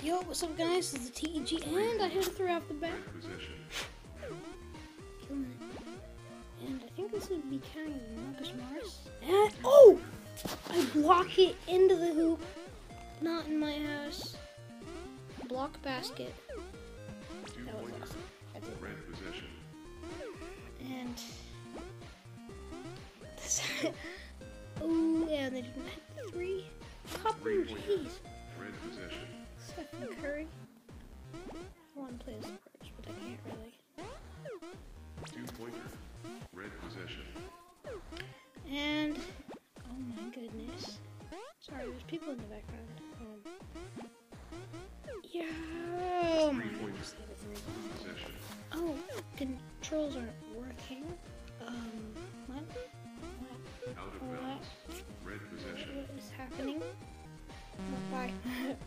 Yo, what's up guys, this is the TEG, and I had to throw out the back. And I think this would be kind of Marcus Morris. And, oh! I block it into the hoop. Not in my house. Block basket. That was awesome. I did. And this. Oh, yeah, they didn't hit 3. Copper, jeez. Stephen Curry. I want to play as the first, but I can't really. 2-pointer. Red possession. And oh my goodness. Sorry, there's people in the background. Yeah. Oh my goodness. Oh, controls aren't working. What? Out of bounds. Red possession. What is happening? Oh, bye.